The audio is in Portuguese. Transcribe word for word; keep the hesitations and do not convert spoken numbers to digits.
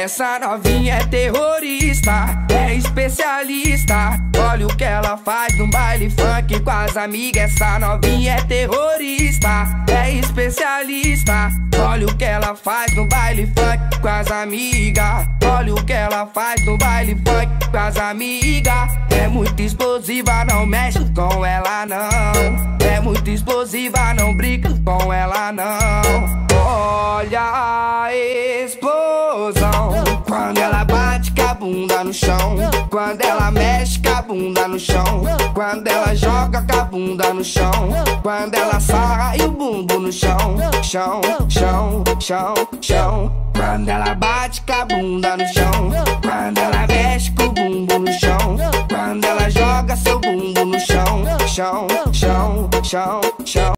Essa novinha é terrorista, é especialista. Olha o que ela faz no baile funk com as amigas. Essa novinha é terrorista, é especialista. Olha o que ela faz no baile funk com as amigas. Olha o que ela faz no baile funk com as amigas. É muito explosiva, não mexe com ela não. É muito explosiva, não brinca com ela não. Olha a explosão quando ela bate com a bunda no chão, quando ela mexe com a bunda no chão, quando ela joga com a bunda no chão, quando ela sarra e o bumbum no chão, chão, chão, chão, chão. Quando ela bate com a bunda no chão, quando ela mexe com o bumbum no chão, quando ela joga seu bumbum no chão, chão, chão, chão, chão.